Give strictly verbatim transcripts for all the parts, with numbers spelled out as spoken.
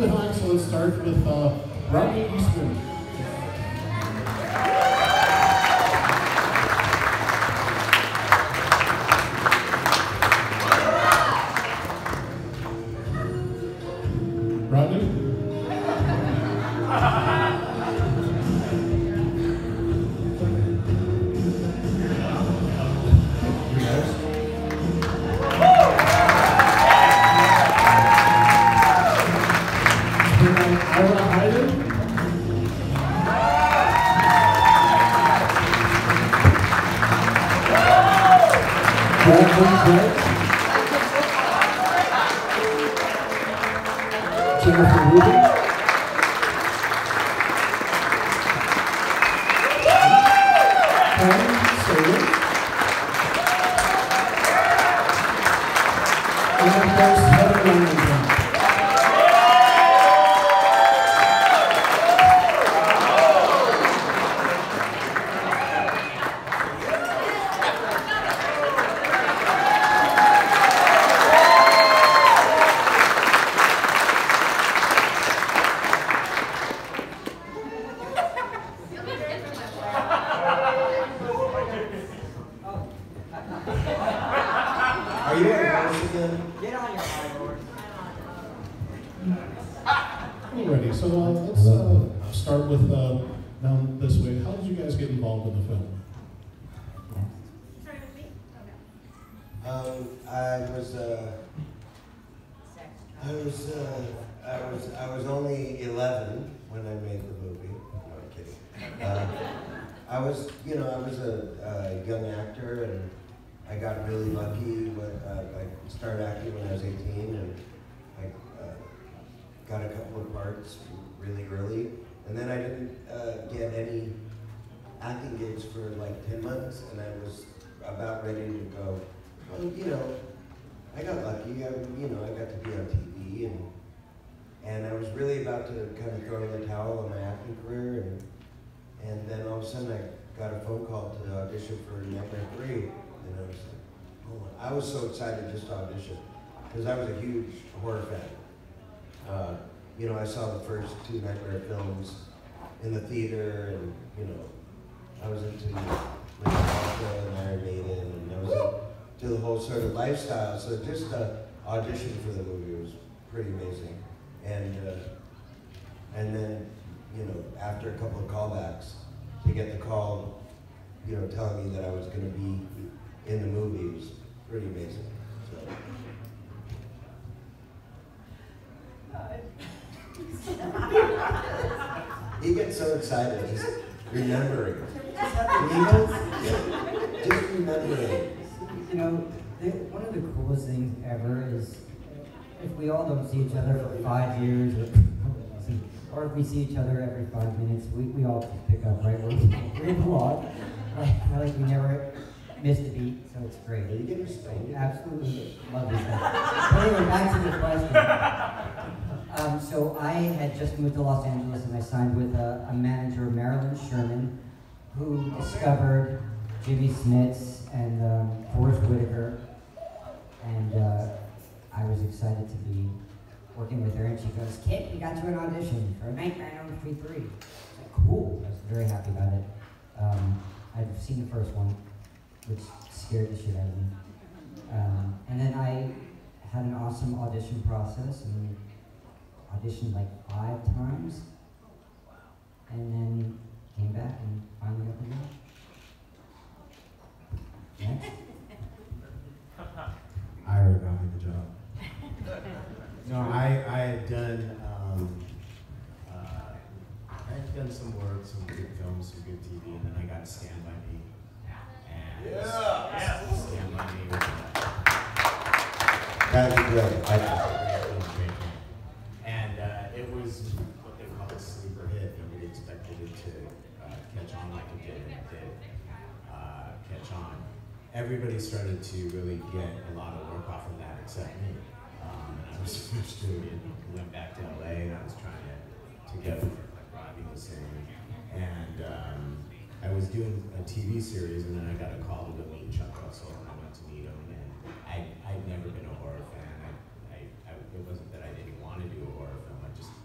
the high, so let's start with uh, Rodney Eastman. Rodney? Jennifer Rubin. Karen Sayer. And of course, Heather Langdon. Are you at work again? Get on your high horse. Alrighty, so uh, let's uh, start with uh, down this way. How did you guys get involved in the film? Um, I was, uh, I was, uh, I was, I was only eleven when I made the movie. No, I'm kidding. Uh, I was, you know, I was a, a young actor, and I got really lucky when uh, I started acting when I was eighteen, and I uh, got a couple of parts really early, and then I didn't uh, get any acting gigs for like ten months, and I was about ready to go. Well, you know, I got lucky. I, you know, I got to be on T V, and and I was really about to kind of throw in the towel on my acting career, and and then all of a sudden I got a phone call to audition for Nightmare three, and I was like, oh my, I was so excited just to audition because I was a huge horror fan. Uh, you know, I saw the first two Nightmare films in the theater, and you know, I was into Metallica and Iron Maiden, and I was into the whole sort of lifestyle. So just to audition for the movie was pretty amazing. And uh, and then, you know, after a couple of callbacks, to get the call, you know, telling me that I was going to be in the movie was pretty amazing. So. He gets so excited just remembering. Just remembering. You know, the, one of the coolest things ever is if we all don't see each other for five years, or, or if we see each other every five minutes, we, we all just pick up, right? We're, we're in the log. Like, like we never missed a beat, so it's great. Are you getting stoned? Absolutely love this stuff. But anyway, back to the question. Um, so I had just moved to Los Angeles, and I signed with a, a manager, Marilyn Sherman, who discovered Jimmy Smits and um, Forrest Whitaker, and uh, I was excited to be working with her, and she goes, "Kit, we got you an audition for Nightmare on Elm Street three. I was like, cool, I was very happy about it. Um, I'd seen the first one, which scared the shit out of me. Um, and then I had an awesome audition process, and auditioned like five times, and then came back and finally got the job. Next. Ira got me the job. No, I, I had done, um, uh, I had done some work, some good films, some good T V, and then I got Stand By Me. And Yeah. yeah. Stand By Me was That'd be great. I great. And uh, it was what they call a sleeper hit. Nobody expected it to uh, catch on like it did, and it did uh, catch on. Everybody started to really get a lot of work off of that except me. Um, and I was frustrated. Went back to L A, and I was trying to, to get work, like Rodney was saying. And um, I was doing a T V series, and then I got a call to go meet Chuck Russell, and I went to meet him. And I, I'd never been a horror fan. I, I, I, it wasn't that I didn't want to do a horror film. I just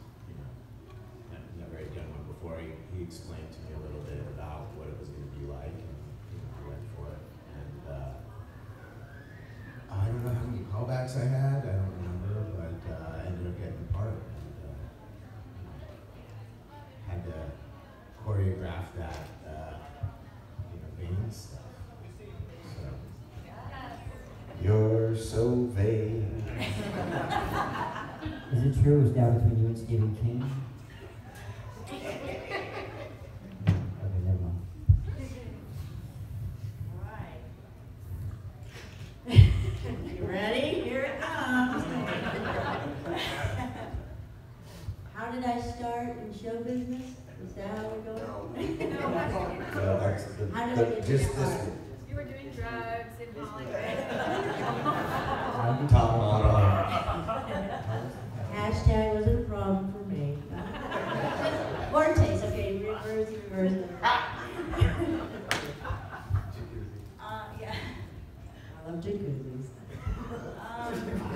signature was down between you and Stephen King. Okay, never mind. All right. You ready? Here it comes. How did I start in show business? Is that how we're going? No, that's the, How did the, I get just your this start? one. You were doing drugs in Hollywood. Top model. Hashtag wasn't a problem for me. Fortes, okay, reverse, reverse. Uh, yeah. I love jacuzzis. Um,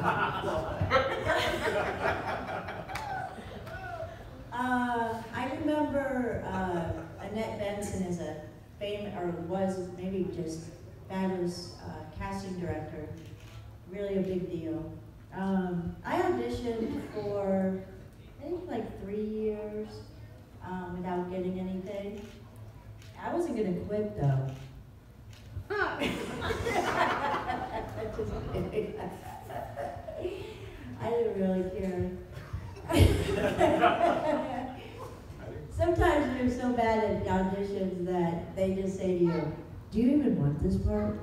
uh, I remember uh, Annette Benson is a famous, or was maybe just fabulous uh, casting director. Really a big deal. Um, I auditioned for, I think like three years um, without getting anything. I wasn't gonna quit though. Just kidding. I didn't really care. Sometimes they're so bad at auditions that they just say to you, do you even want this part?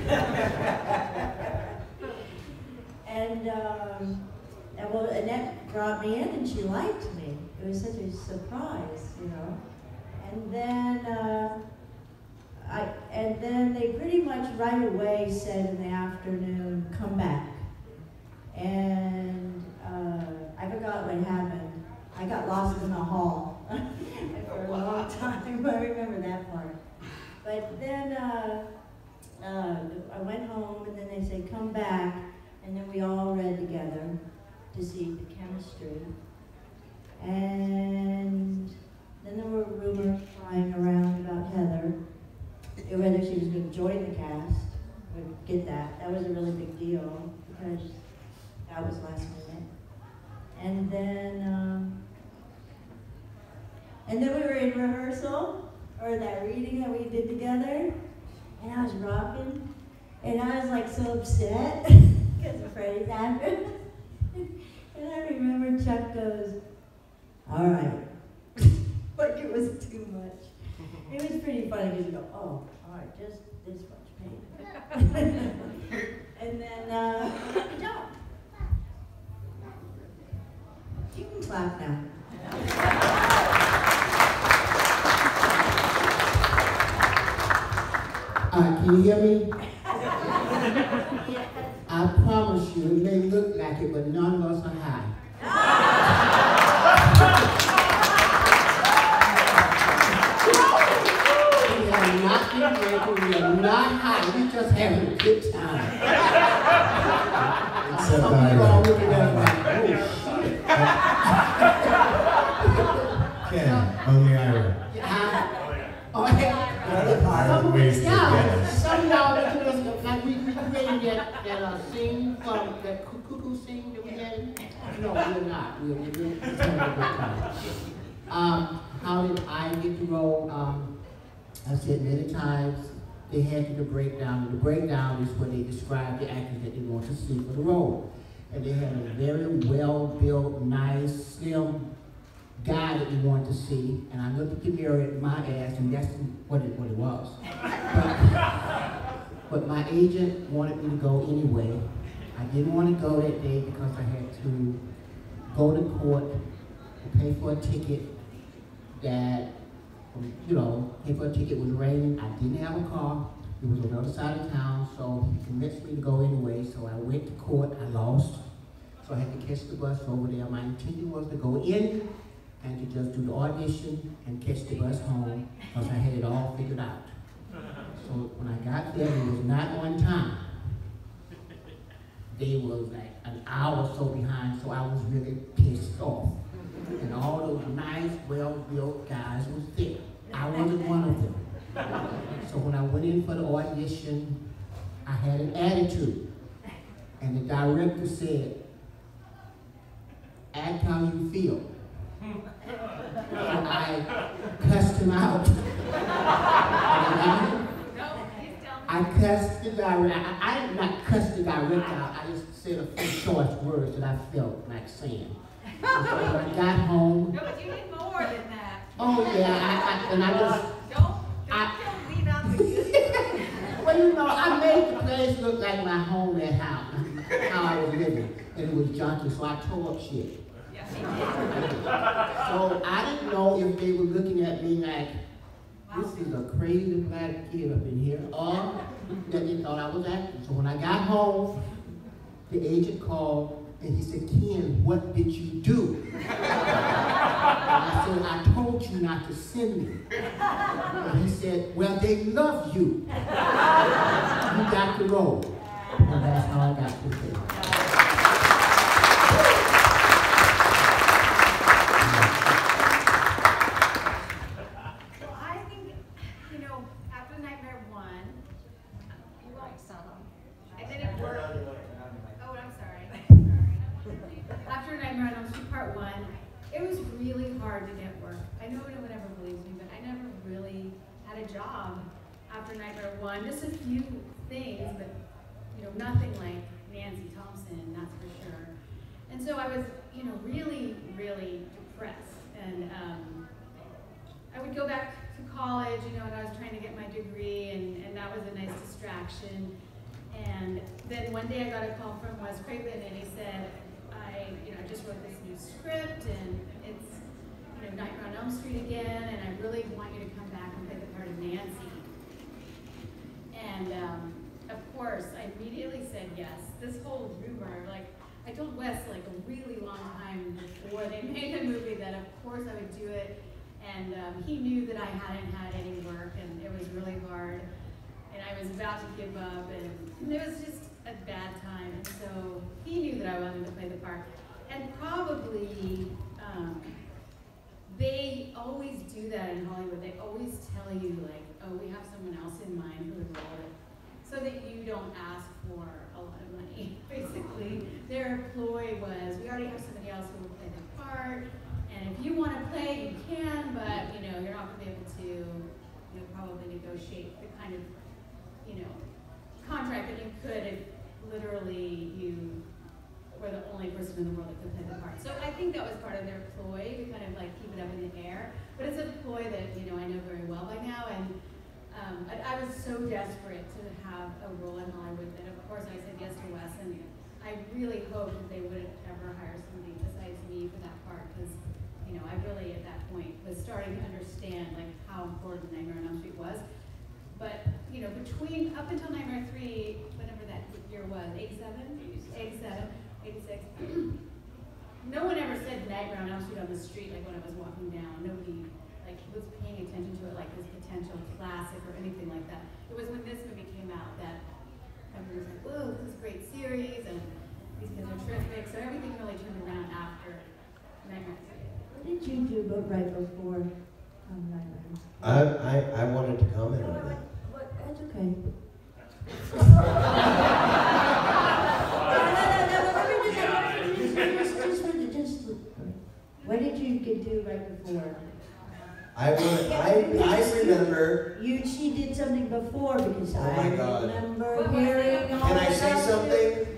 And, um, and well, Annette brought me in and she liked me. It was such a surprise, you know. And then, uh, I, and then they pretty much right away said in the afternoon, come back. And uh, I forgot what happened. I got lost in the hall for a long time. I remember that part. But then uh, uh, I went home and then they said, come back. And then we all read together to see the chemistry. And then there were rumors flying around about Heather, whether she was going to join the cast. Would get that. That was a really big deal because that was last minute. And then, um, and then we were in rehearsal, or that reading that we did together, and I was rocking, and I was like so upset. Because of Freddie's happened. And I remember Chuck goes, all right. Like it was too much. It was pretty funny because you go, oh, all right, just this much pain. And then, uh, no. You can clap now. Uh, can you hear me? I promise you, it may look like it, but none of us are high. We have not been drinking, we are not high, we just having a good time. Except Some I of you all am. looking at us like, oh shit. Ken, only Ira. Yeah. Oh, yeah. Some of Wasted y'all, gas. some of y'all look at us like we recreated that, that uh, scene from that cuckoo scene that we had. No, we're not. We're, we're, we're having a good time. Um, how did I get the role? Um, I said many times they had to do the breakdown. And the breakdown is when they describe the actors that they want to see for the role. And they had a very well-built, nice, slim guy that we wanted to see, and I looked at the mirror at my ass, and that's what it, what it was. But, but my agent wanted me to go anyway. I didn't want to go that day because I had to go to court and pay for a ticket that, you know, pay for a ticket. It was raining. I didn't have a car. It was on the other side of town, so he convinced me to go anyway. So I went to court. I lost. So I had to catch the bus over there. My intention was to go in and to just do the audition and catch the bus home because I had it all figured out. So when I got there, it was not on time. They was like an hour or so behind, so I was really pissed off. And all those nice, well-built guys was there. I wasn't one of them. So when I went in for the audition, I had an attitude. And the director said, act how you feel. So I cussed him out. I cussed the director. I, I did not cuss the director out. I just said a few short words that I felt like saying. And so when I got home, No, but you did more than that. oh yeah, I, I, and I just, Don't, don't, I- don't leave out the good. well, you know, I made the place look like my home at how, how I was living. And it was junky, so I tore up shit. Yes, So I didn't know if they were looking at me like, this is a crazy black kid up in here, or that they thought I was acting. So when I got home, the agent called and he said, Ken, what did you do? And I said, I told you not to send me. And he said, well, they love you. You got the role. And that's how I got the thing. Well, I think, you know, after Nightmare One, you like some. I didn't work. Oh, I'm sorry. Sorry. After Nightmare on Elm Street Part One, it was really hard to get work. I know no one ever believes me, but I never really had a job after Nightmare One. Just a few things, but you know, nothing like Nancy Thompson, that's for sure. And so I was, you know, really, really depressed. And um, I would go back to college, you know, and I was trying to get my degree, and, and that was a nice distraction. And then one day I got a call from Wes Craven, and he said, I, you know, I just wrote this new script, and it's, you know, Nightmare on Elm Street again, and I really want you to come back and play the part of Nancy. And um, of course, I immediately said yes. This whole rumor, like, I told Wes like a really long time before they made the movie that of course I would do it. And um, he knew that I hadn't had any work, and it was really hard. And I was about to give up, and, and it was just a bad time. And so he knew that I wanted to play the part. And probably, um, they always do that in Hollywood. They always tell you, like, oh, we have someone else in mind for the role, so that you don't ask for a lot of money, basically. Their ploy was, we already have somebody else who will play the part, and if you want to play, you can, but, you know, you're not going to be able to, you know, probably negotiate the kind of, you know, contract that you could if literally you were the only person in the world that could play the part. So I think that was part of their ploy, to kind of like keep it up in the air. But it's a ploy that, you know, I know very well by now, and um, I, I was so desperate to have a role in Hollywood that of course I said yes to Wes, and I really hoped that they wouldn't ever hire somebody besides me for that part, because, you know, I really at that point was starting to understand like how important Nightmare on Elm Street was. But, you know, between, up until Nightmare three, whatever that year was, eighty-seven? eighty-seven, eighty-six. No one ever said Nightmare on Elm Street on the street, like when I was walking down. Nobody, like, was paying attention to it like this potential classic or anything like that. It was when this movie came out that everyone was like, whoa, this is a great series, and these kids are terrific. So everything really turned around after Nightmare three. What did you do but right before um, Nightmare? I, I, I wanted to comment on that. What, that's okay. What did you get do right before? I, want, I, I remember, You, she did something before because Oh I my God. remember What was it? hearing all can I say about something? it.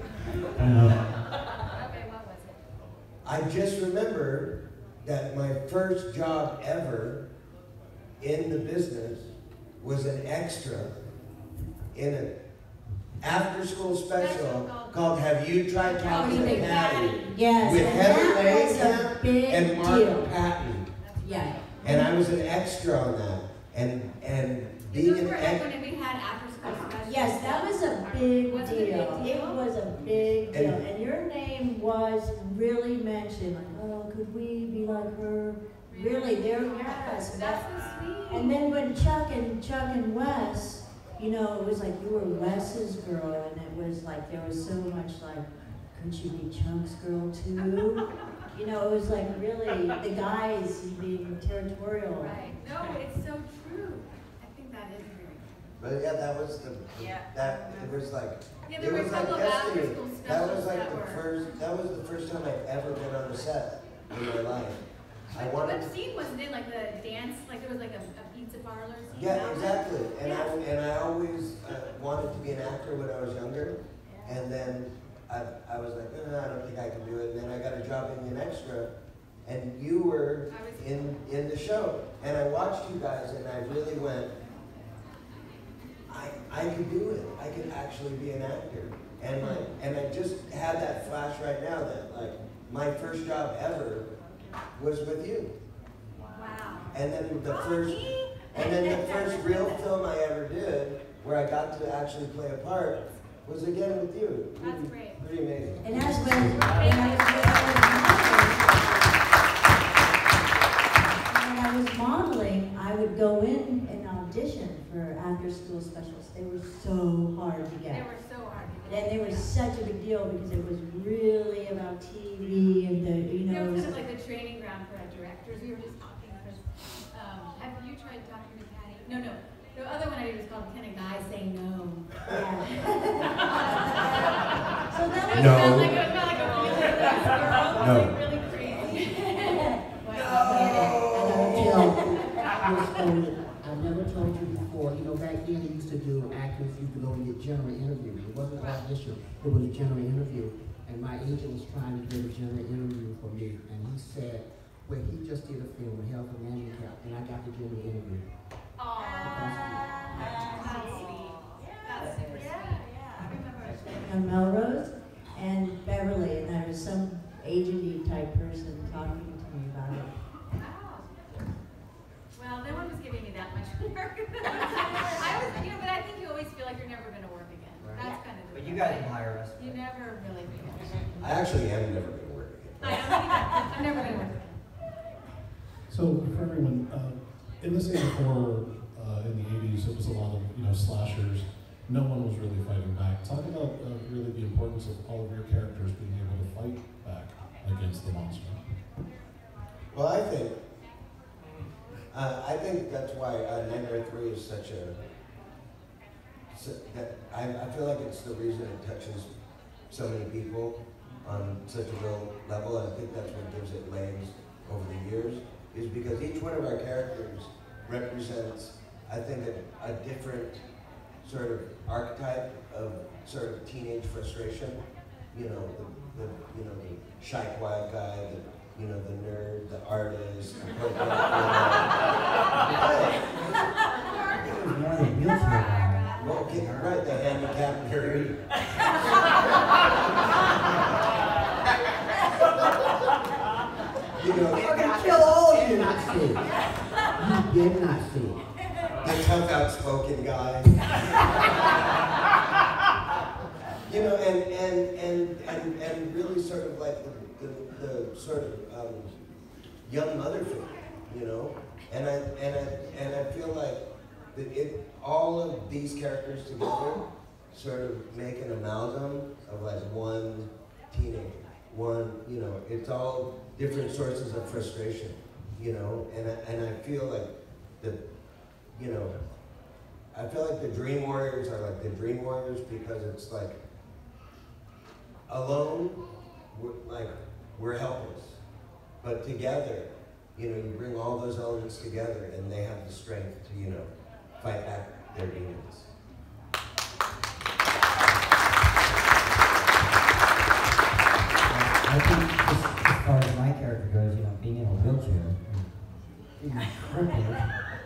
Okay, what was it? I just remember that my first job ever in the business was an extra in an after-school special called Have You Tried Talking to Patty? Yes, With and Heather that was a Langenkamp big and Mark deal. Patton. Yeah. And I was an extra on that. And and being Those an were like extra, when we had after school specials. Yes, that was a big Was it a big deal. deal? It was a big deal, And- and your name was really mentioned, like, oh, could we be like her? Really, there, yes. That's so sweet. And then when Chuck and Chuck and Wes, you know, it was like you were Wes's girl, and it was like there was so much like, could you be Chuck's girl too? You know, it was like really the guys being territorial. Right. No, it's so true. I think that is very true. but yeah, that was the, Yeah. that, it was like, Yeah, it there were a was like couple of after destiny. school That was specials like that the were. first, that was the first time I'd ever been on the set in my life. I wanted What to scene wasn't it? Like the dance, like there was like a, a pizza parlor scene? Yeah, exactly. And I Yeah. and I always uh, wanted to be an actor when I was younger, and then I I, I was like, oh, I don't think I can do it. And then I got a job in an extra, and you were in, in the show. And I watched you guys, and I really went, I, I could do it. I could actually be an actor. And like, and I just had that flash right now that like, my first job ever was with you. Wow. And then the first, and then the first real film I ever did, where I got to actually play a part, was again with you. That's Pretty- great. Pretty amazing. And that's when, when I was when I was modeling, I would go in and audition for after-school specials. They were so hard to They get. were so hard to get. And they were such a big deal because it was really about T V and the, you It know. was kind of like the training ground for directors. We were just talking, Chris. Um, have you tried talking to Patty? No, no. The other one I did was called Can a Guy Say No? Yeah. So that was. It No. felt like, it felt like a really nice girl, No. like really crazy. You know, Miss Foley, I never told you before, you know, back then they used to do, actors used to go and get general interviews. It wasn't an audition, it was a general interview. And my agent was trying to get a general interview for me, and he said, well, he just did a film, Health and Handicap, and I got the general interview. Aw, that's sweet. That's super sweet. I remember. On Melrose and Beverly, and there was some agency type person talking to me about it. Wow. Well, no one was giving me that much work. I was, you know, but I think you always feel like you're never going to work again. Right. That's kind of the But you thing. guys can hire us. You never really do. I actually am never going to work again. I don't think that- I'm never going to work again. So for everyone, uh, in this age of horror, uh, in the eighties, it was a lot of, you know, slashers. No one was really fighting back. Talk about uh, really the importance of all of your characters being able to fight back against the monster. Well, I think, uh, I think that's why uh, Nightmare three is such a, so that I, I feel like it's the reason it touches so many people on such a real level, and I think that's what gives it legs over the years, is because each one of our characters represents, I think, a, a different sort of archetype of sort of teenage frustration. You know, the, the you know the shy, quiet guy, the you know the nerd, the artist. The punk rock, It was more than wheelchair guy. well, okay, right, the handicapped nerd. You know, We're gonna kill all of You you. did not see it. You did not see it. the tough, outspoken guy. You know, and and and and and really sort of like the the, the sort of um, young mother figure, you know, and I and I and I feel like that it all of these characters together sort of make an amalgam of like one teenager, one, you know, it's all different sources of frustration, you know, and I, and I feel like the, you know, I feel like the Dream Warriors are like the Dream Warriors because it's like alone, we're, like we're helpless, but together, you know, you bring all those elements together, and they have the strength to, you know, fight back their demons. I think as, as far as my character goes, you know, being in a wheelchair, being crippled.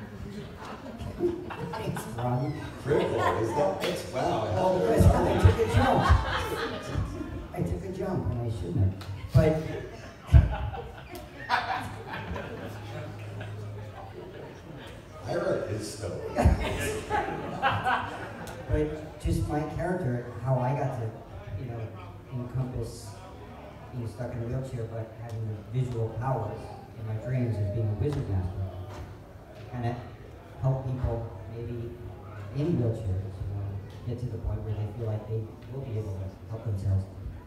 Thanks, Robbie. Critical, is that? It's wow. Oh, Chris, I took a jump. I took a jump and I shouldn't have. But I read his story. but just my character, how I got to, you know, encompass being stuck in a wheelchair, but having the visual powers in my dreams as being a wizard master, kind of help people maybe in wheelchairs, you know, get to the point where they feel like they will be able to help themselves.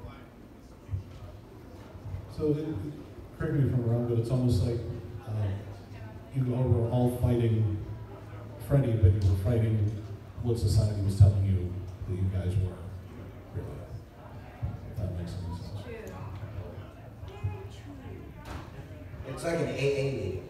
So, it, correct me if I'm wrong, but it's almost like uh, you all were all fighting Freddy, but you were fighting what society was telling you that you guys were, really. If that makes any sense. True. It's like an A A meeting.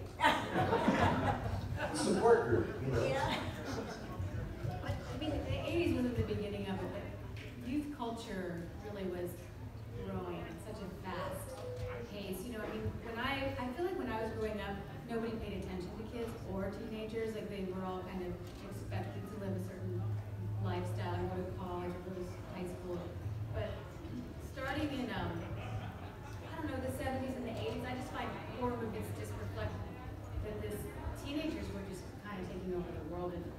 Support group, you know. I mean, the eighties wasn't the beginning of it, but youth culture culture really was growing at such a fast pace. You know, I mean, when I, I feel like when I was growing up, nobody paid attention to kids or teenagers. Like they were all kind of expected to live a certain lifestyle and go to college or go to high school. But starting in, um, I don't know, the seventies and the eighties, I just find horror movies just reflect that this teenagers were just kind of taking over the world and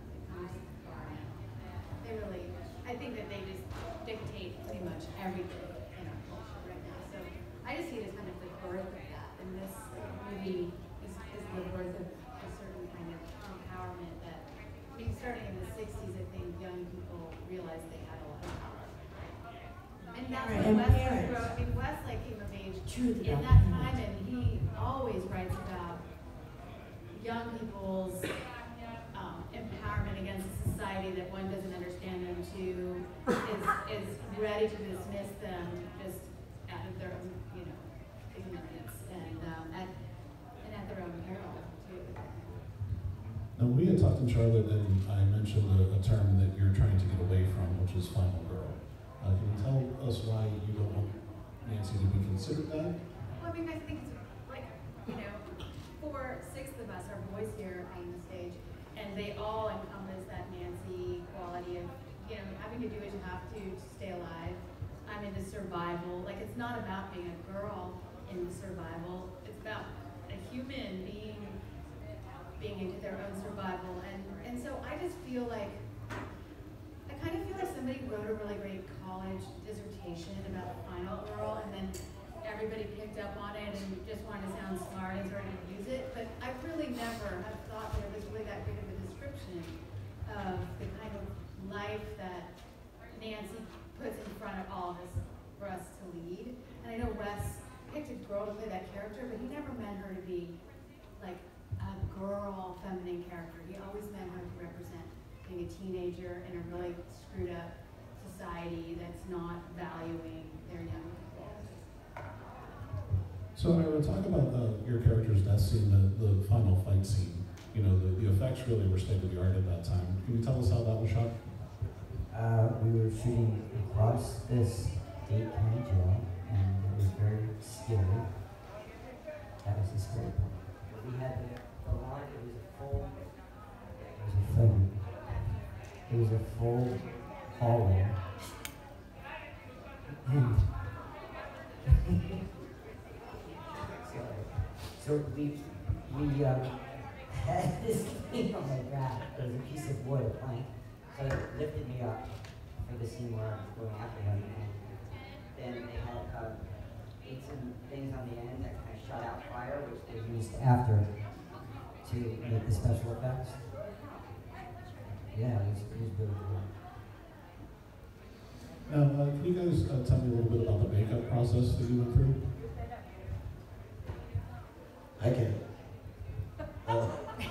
they really, I think that they just dictate pretty much everything in our culture right now. So I just see it as kind of the birth of that. And this movie is, is the birth of a certain kind of empowerment that, I mean, starting in the sixties, I think young people realized they had a lot of power. And that's Right, when and Wes was parents. growing. I mean, Wes like came of age Truth in about that parents. time, and he always writes about young people's um, empowerment against a society that one doesn't understand them to, is, is ready to dismiss them just out of their own, you know, ignorance and um, at and at their own peril too. Now, we had talked in Charlotte, and I mentioned a, a term that you're trying to get away from, which is final girl. Uh, can you tell us why you don't want Nancy to be considered that? Well, I mean, I think it's like, you know, four, six of us are boys here on the stage, and they all encompass that Nancy quality of, you know, having to do what you have to to stay alive. I'm into survival. Like, it's not about being a girl in survival. It's about a human being being into their own survival. And, and so I just feel like, I kind of feel like somebody wrote a really great college dissertation about the final girl, and then everybody picked up on it and just wanted to sound smart and started to use it. But I really never have thought that it was really that great of a description of the kind of life that Nancy puts in front of all of us for us to lead. And I know Wes picked a girl to play that character, but he never meant her to be like a girl feminine character. He always meant her to represent being a teenager in a really screwed up society that's not valuing their young people. So, Ira, talk about uh, your character's death scene, the, the final fight scene. You know, the, the effects really were state of the art at that time. Can you tell us how that was shot? Uh, we were shooting across this Dade County jail, and it was very scary. That was the scary part. But we had the, the line, it was a full, it was a film. It was a full hallway. And so, so we, we um, had this thing on my back. It was a piece of wood, a plank. So it lifted me up for the scene where I was going after him. And then they had uh, ate some things on the end that kind of shot out fire, which they used after to make the special effects. Yeah, it was, it was really cool. Now, uh, can you guys uh, tell me a little bit about the makeup process that you went through? I can. Uh,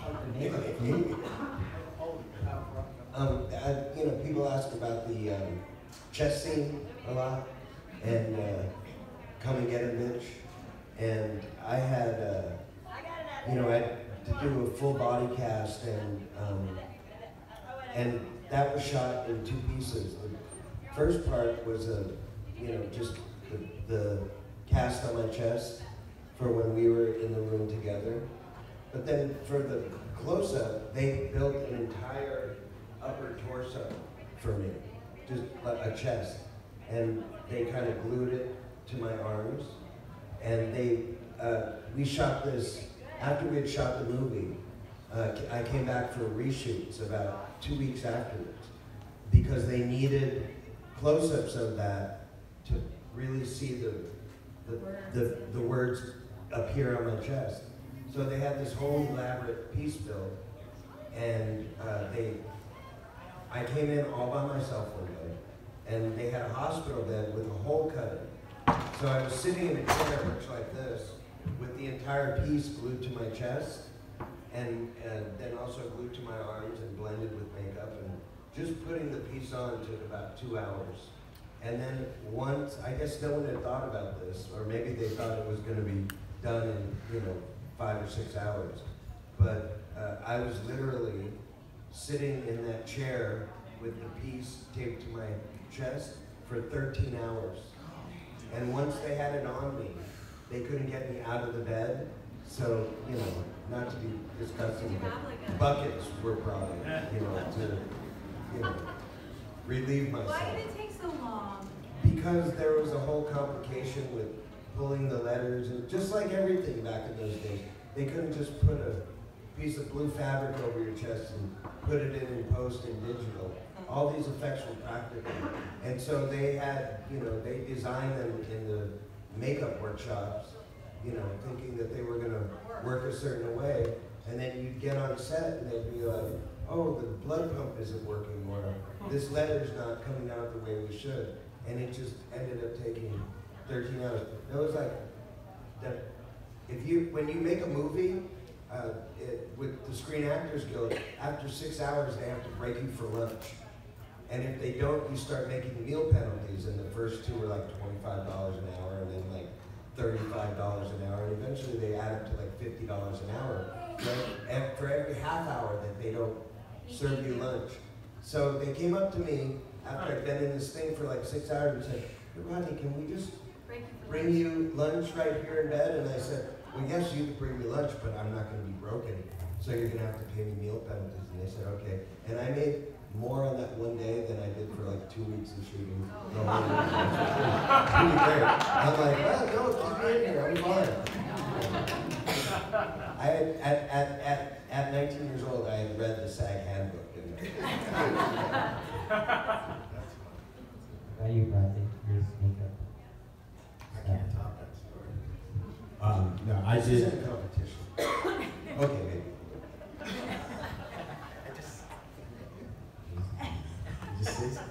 um, I, you know, people ask about the um, chess scene a lot, and uh, come and get a bitch. And I had, uh, you know, I had to do a full body cast, and um, and that was shot in two pieces. The first part was a, you know, just the, the cast on my chest for when we were in the room together. But then for the close-up, they built an entire upper torso for me, just like a chest. And they kind of glued it to my arms. And they, uh, we shot this, after we had shot the movie, uh, I came back for reshoots about two weeks afterwards because they needed close-ups of that to really see the, the, the, the words appear on my chest. So they had this whole elaborate piece built, and uh, they, I came in all by myself one day, and they had a hospital bed with a hole cut in. So I was sitting in a chair much like this, with the entire piece glued to my chest, and, and then also glued to my arms and blended with makeup, and just putting the piece on took about two hours. And then once, I guess no one had thought about this, or maybe they thought it was gonna be done in, you know, five or six hours. But uh, I was literally sitting in that chair with the piece taped to my chest for thirteen hours. And once they had it on me, they couldn't get me out of the bed. So, you know, not to be disgusting, but buckets were brought in, you know, to, you know, relieve myself. Why did it take so long? Because there was a whole complication with pulling the letters, and just like everything back in those days, they couldn't just put a piece of blue fabric over your chest and put it in and post in digital. All these effects were practical. And so they had, you know, they designed them in the makeup workshops, you know, thinking that they were gonna work a certain way. And then you'd get on set and they'd be like, oh, the blood pump isn't working, or this letter's not coming out the way we should. And it just ended up taking thirteen hours. It was like, that if you, when you make a movie, uh, it, with the Screen Actors Guild, after six hours they have to break you for lunch. And if they don't, you start making meal penalties, and the first two were like twenty-five dollars an hour, and then like thirty-five dollars an hour, and eventually they add up to like fifty dollars an hour, right? And for every half hour that they don't serve you lunch. So they came up to me after I'd been in this thing for like six hours and said, hey, Rodney, can we just bring you lunch right here in bed? And I said, well, yes, you can bring me lunch, but I'm not going to be broken, so you're going to have to pay me meal penalties. And they said, okay. And I made more on that one day than I did for like two weeks of shooting. The whole week. Pretty great. I'm like, well, no, keep me in here, I'm fine. I had, at, at, at, at nineteen years old, I had read the SAG handbook. How about you, Bradley? Your makeup. I can't top that story. Um, no, I This isn't did. a competition. Okay, maybe. I just. You just say something.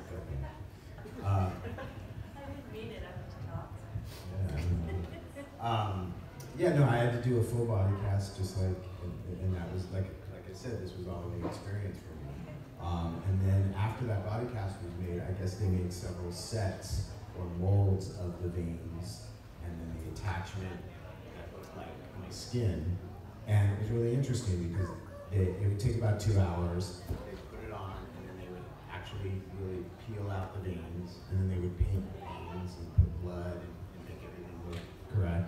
Uh, I didn't mean it, I was just yeah, um, yeah, no, I had to do a full body cast, just like, and, and that was like, like I said, this was all a new experience for me. Um, and then after that body cast was made, I guess they made several sets or molds of the veins, and then the attachment that looked like my skin. And it was really interesting because it, it would take about two hours. They'd put it on, and then they would actually really peel out the veins, and then they would paint the veins and put blood and, and make everything look correct.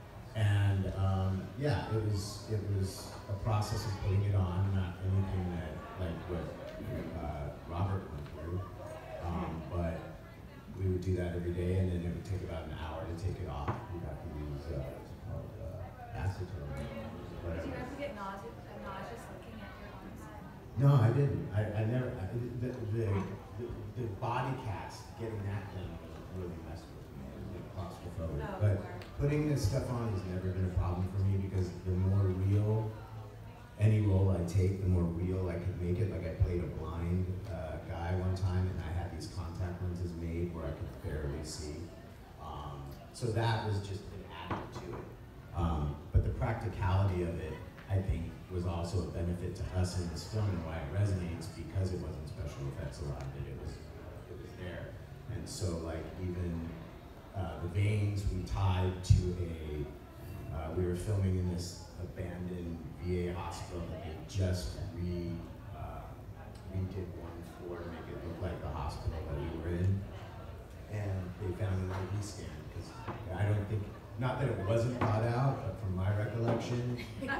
And um, yeah, it was it was a process of putting it on, not anything that like what uh, Robert went through, um, but we would do that every day, and then it would take about an hour to take it off. We'd have to use uh, what's called uh, acetone. Did you ever get nauseous, nauseous looking at your arms? No, I didn't. I, I never. I, the, the, the the body cast, getting that done was really messed with me. It was like claustrophobic. Oh, but sure. putting this stuff on has never been a problem for me because the more real any role I take, the more real I could make it. Like I played a blind uh, guy one time, and I had these contact lenses made where I could barely see. Um, so that was just an added to it. Um, but the practicality of it, I think, was also a benefit to us in this film and why it resonates, because it wasn't special effects. A lot of it, it was, it was there. And so, like even uh, the veins we tied to a. Uh, we were filming in this abandoned V A hospital that they just re uh, redid one floor to make it look like the hospital that we were in, and they found an I V scan because I don't think. Not that it wasn't thought out, but from my recollection,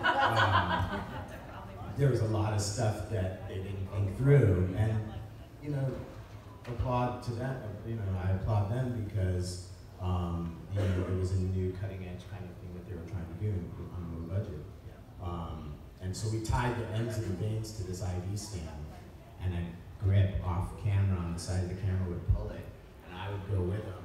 um, there was a lot of stuff that they didn't think through. And, you know, applaud to them, you know, I applaud them because, um, you know, it was a new cutting edge kind of thing that they were trying to do on a low budget. Um, and so we tied the ends of the veins to this I V stand, and a grip off camera on the side of the camera would pull it, and I would go with them.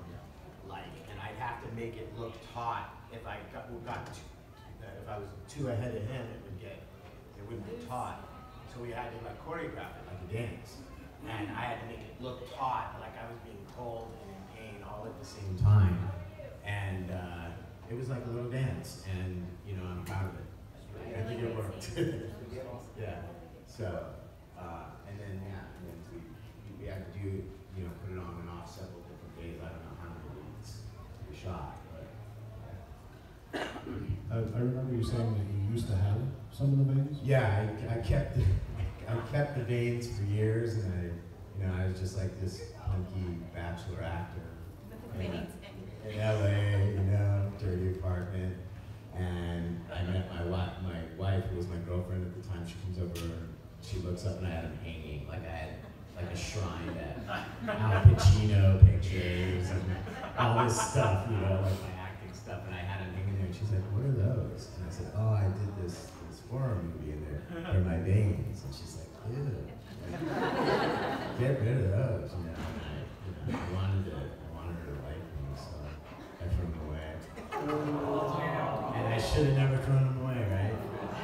I'd have to make it look taut. If I got, got too, if I was too ahead of him, it would get, it wouldn't be taut. So we had to like choreograph it like a dance, and I had to make it look taut, like I was being cold and in pain all at the same time. And uh, it was like a little dance, and you know, I'm proud of it. I think it worked. Yeah. So, uh, and then yeah, and then we we had to do, you know, put it on and off several different days. I don't know how many weeks. Shot, but I, I remember you saying that you used to have some of the veins? yeah, I, I kept the, I kept the veins for years, and I You know, I was just like this punky bachelor actor With the in, fades in L A, you know, dirty apartment. And I met my wife, my wife who was my girlfriend at the time. She comes over and she looks up and I had him hanging, like I had like a shrine at Al Pacino pictures and all this stuff, you know, like my acting stuff. And I had him hanging there and she's like, what are those? And I said, oh, I did this, this horror movie in there. They're my veins. And she's like, ew. Get rid of those, you know. And I, you know, I wanted to, I wanted her to like me, so I threw them away. And I should have never thrown them away, right?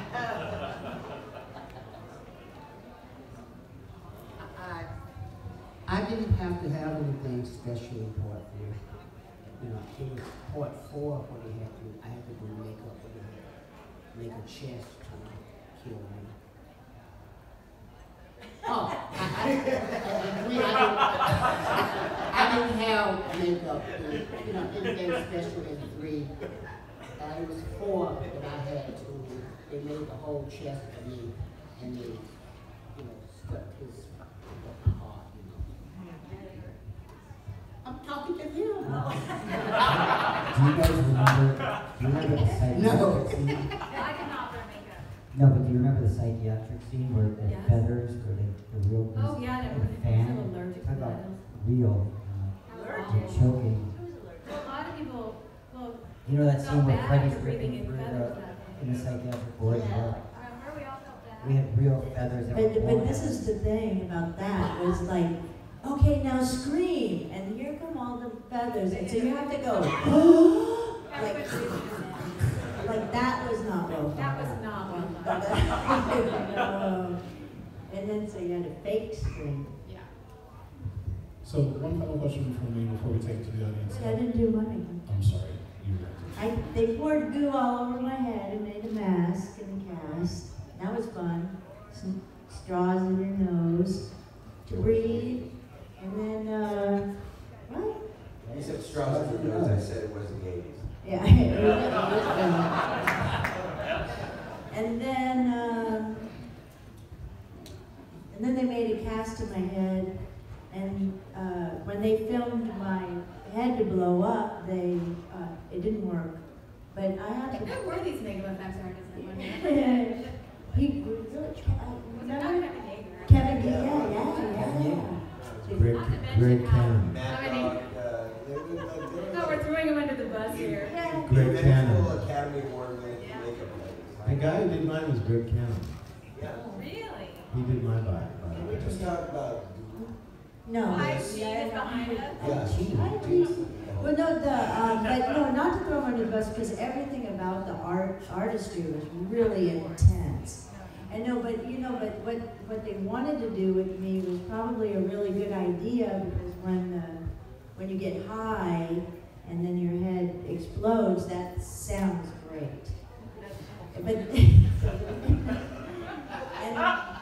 I, I didn't have to have anything special in part three. You know, it was part four when they had to, I had to do makeup when they had to make a chest to kill me. Oh, I, I, I, three, I, didn't, I didn't have makeup, in, you know, anything special in three. Uh, it was four that I had to, they made the whole chest for me, and they, you know, stuck his, my heart, you know. I'm talking to him. Do you guys remember, do you remember the psychiatric No. scene? I cannot wear makeup. No, but do you remember the psychiatric scene where the Yes. feathers, where they, the real, Oh, yeah, the everybody's fan? so allergic Talk to about that. real, uh, Allergic? and choking. Well, a lot of people, well, You know that Felt scene where bad Freddy's for breathing ripping in through feathers the, that day. in the psychiatric ward? Yeah. Yeah. remember we all felt bad. We had real feathers that were But, but blown this out. is the thing about that, was like, okay, now scream, and here come all the feathers, and so you have to go, like, Everybody breathed in. like that was not well That thought was out. not well done. No. And then so you had a fake scream. Yeah. So one final question from me before we take it to the audience. See, I didn't do mine. I'm sorry, you were. I, they poured goo all over my head and made a mask and a cast. That was fun. Some straws in your nose to breathe. And then, uh, what? You said straws in your nose, I said it was the eighties. Yeah. it was fun. And then, um, and then they made a cast to my head. And uh, when they filmed my head to blow up, they uh, it didn't work. But I had to. Who were these makeup effects artists that one year? He really, uh, Was it not remember? Kevin Gager? Kevin, yeah, yeah, yeah, yeah. Greg, Not to mention Greg how- Cannon. Mad I mean, Dog, uh, they were like, they were No, we're throwing him under the bus here. Yeah. Greg like Cannon. eventual Academy Award winning Yeah. makeup The ladies. guy who did mine was Greg Cannon. Yeah. Really? He did my body. Can we just talk about? No. Hi, Yes. she is behind us. Yeah. Well, no, the, um, but no, not to throw him under the bus, because everything about the art, artistry was really intense. And no, but you know, but what, what they wanted to do with me was probably a really good idea, because when, uh, when you get high and then your head explodes, that sounds great. But, and,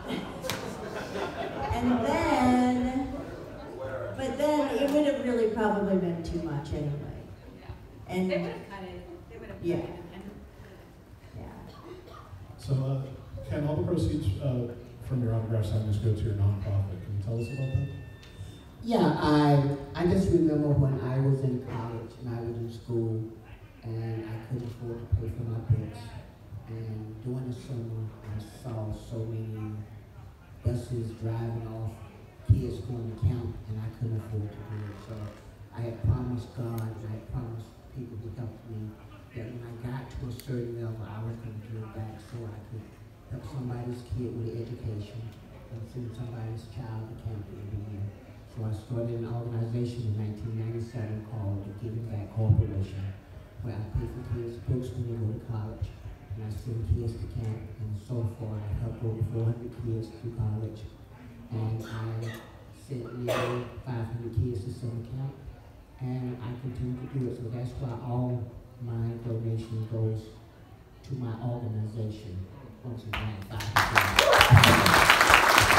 and then, but then it would have really probably been too much anyway. And, They would have cut it. They would have cut Yeah. it. And yeah. So, uh, Ken, all the proceeds uh, from your autograph signings go to your nonprofit. Can you tell us about that? Yeah, I I just remember when I was in college and I was in school and I couldn't afford to pay for my books. And during the summer, I saw so many buses driving off, kids going to camp, and I couldn't afford to do it. So I had promised God and I had promised people who helped me that when I got to a certain level, I was going to give back so I could help somebody's kid with an education and send somebody's child to camp every year. So I started an organization in nineteen ninety-seven called the Giving Back Corporation, where I pay for kids' books when they go to college, and I send kids to camp, and so far I've helped over four hundred kids through college, and I sent nearly five hundred kids to summer camp, and I continue to do it. So that's why all my donation goes to my organization, which is ninety-five percent.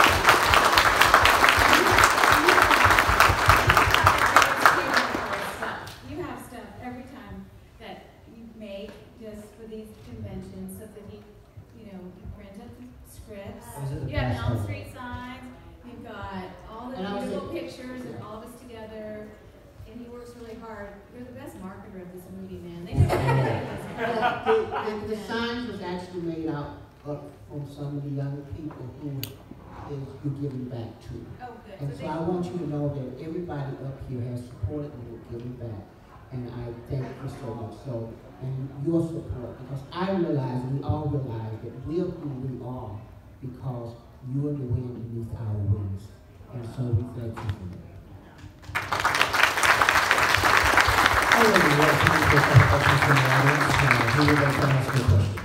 you have stuff every time that you make just for these conventions, so that you, you know, you print up the scripts. Those are the You have best Elm ones. Street signs. You've got all the And I was beautiful like- pictures and all of us together, and he works really hard. You're the best marketer of this movie, man. They never Well, the, the, the signs was actually made out of, from some of the young people who is you're giving back to. Oh, good. And So so they- I want you to know that everybody up here has supported me with giving back. And I thank you so much. So, and your support, because I realize, we all realize that we're who we are because you are the wind beneath our wings. And so we thank you for that. I really want to thank you for questions from the audience. Uh, Who would like to ask a question?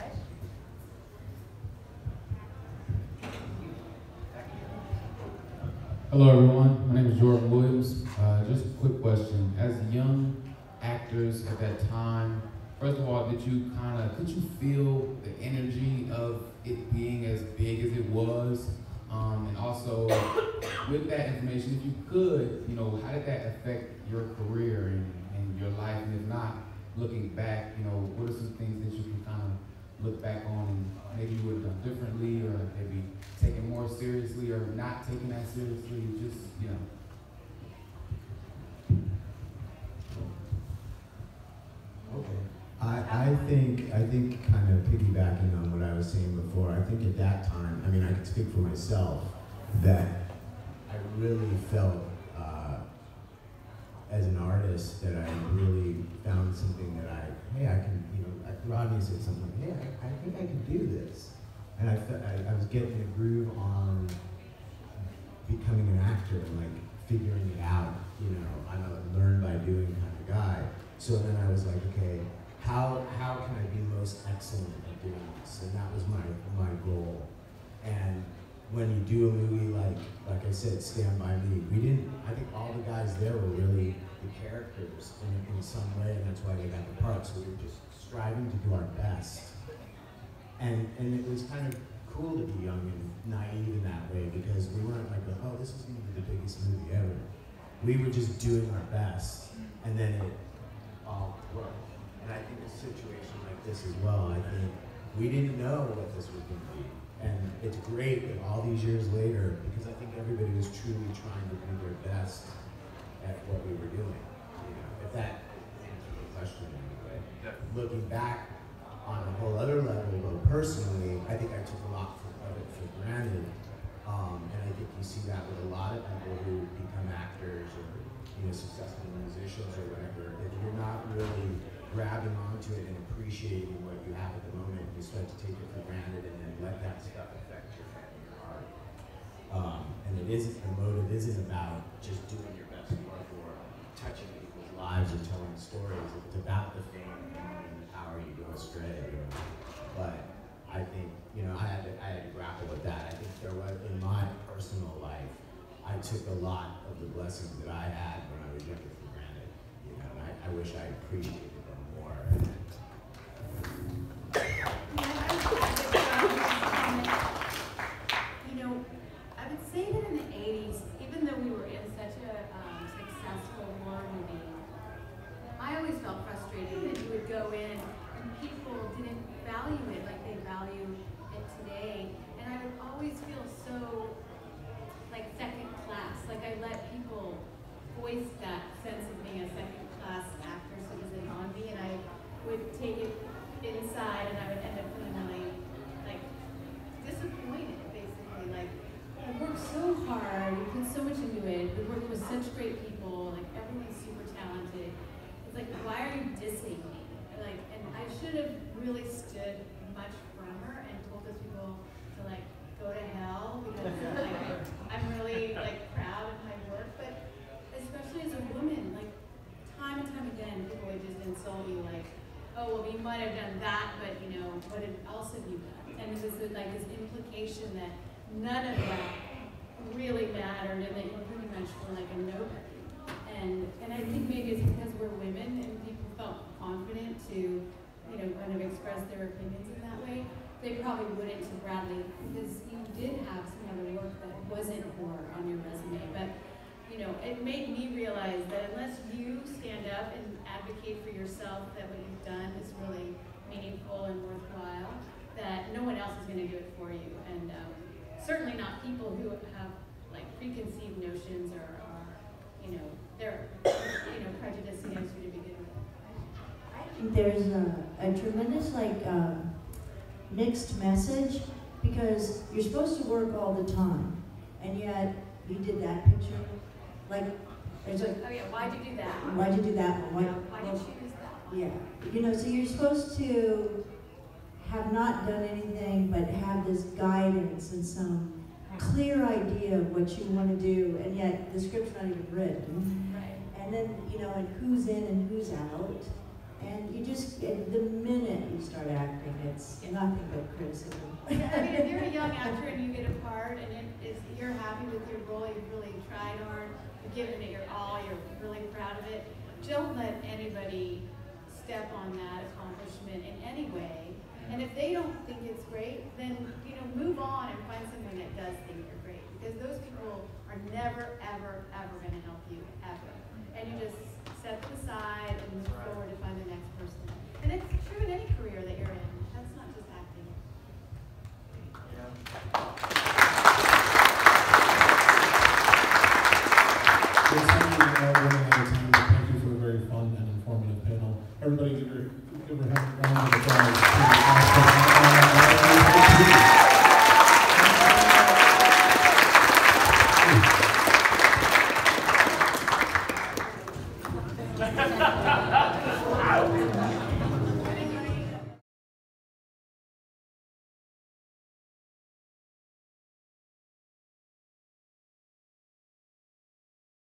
Hello everyone, my name is Jordan Williams. Uh, just a quick question. As young actors at that time, first of all, did you kind of, could you feel the energy of it being as big as it was? Um, and also, with that information, if you could, you know, how did that affect your career and, and your life? And if not, looking back, you know, what are some things that you can kind of look back on and maybe you would have done differently, or maybe taken more seriously, or not taking that seriously, just, you know. Okay. I, I think, I think kind of piggybacking on what I was saying before, I think at that time, I mean, I can speak for myself, that I really felt, uh, as an artist, that I really found something that I, hey, I can, you know, like Rodney said something, hey, I, I think I can do this. And I, fe- I, I was getting a groove on becoming an actor and like figuring it out, you know, I'm a learn by doing kind of guy. So then I was like, okay, how how can I be most excellent at doing this? And that was my my goal. And when you do a movie like like I said, Stand By Me, we didn't. I think all the guys there were really the characters in, in some way, and that's why they got the parts. So we were just striving to do our best. And and it was kind of cool to be young and naive in that way, because we weren't like, oh, this is going to be the biggest movie ever. We were just doing our best, and then it all worked. And I think a situation like this as well, I think we didn't know what this was going to be. And it's great that all these years later, because I think everybody was truly trying to do their best at what we were doing. You know, if that answers the question anyway. Looking back on a whole other level, though, personally, I think I took a lot for, of it for granted. Um, and I think you see that with a lot of people who become actors or, you know, successful musicians or whatever. If you're not really grabbing onto it and appreciating what you have at the moment, you start to take it for granted and then let that stuff affect your head and your heart. Um, and it isn't, the motive isn't about just doing your best work or touching people's lives or telling stories. It's about the fame and the money and the power you go astray. You know? But I think, you know, I had to, I had to grapple with that. I think there was, in my personal life, I took a lot of the blessings that I had when I was younger for granted. You know, and I, I wish I appreciated them more. You know, I would say that in the eighties, even though we were in such a um, successful war movie, I always felt frustrated that you would go in and people didn't value it like they value it today. And I would always feel so like second class, like I let people voice that sense of being a second class actor citizen on me, and I would take it inside and I would end up feeling really like disappointed, basically. Like, I worked so hard, we put so much into it, we worked with such great people, like everyone's super talented. It's like, why are you dissing me? Like, and I should have really stood much firmer and told those people to like go to hell, because like I'm really like proud of my work, but especially as a woman, like time and time again, people would just insult you, like, oh, well, you might have done that, but you know, what else have you done? And it was like this implication that none of that really mattered, and that you pretty much were like a nobody. And and I think maybe it's because we're women and people felt confident to, you know, kind of express their opinions in that way. They probably wouldn't to Bradley, because you did have some other work that wasn't horror on your resume. But you know, it made me realize that unless you stand up and advocate for yourself that what you've done is really meaningful and worthwhile, that no one else is going to do it for you. And um, certainly not people who have like preconceived notions or, or you know, they're, you know, prejudice against you to begin with. I think there's a, a tremendous like um, mixed message because you're supposed to work all the time, and yet you did that picture. Like, there's like, Oh yeah, why'd you do that? why'd you do that one? Yeah, Why, why did you choose that one? yeah, you know, so you're supposed to have not done anything but have this guidance and some clear idea of what you want to do, and yet the script's not even written. Right. And then, you know, and who's in and who's out. And you just, at the minute you start acting, it's nothing but criticism. Yeah, I mean, if you're a young actor and you get a part and it is, you're happy with your role, you've really tried hard, you've given it your all, you're really proud of it, don't let anybody step on that accomplishment in any way. And if they don't think it's great, then, you know, move on and find someone that does think you're great. Because those people are never, ever, ever going to help you, ever. And you just set them aside and move forward to find the next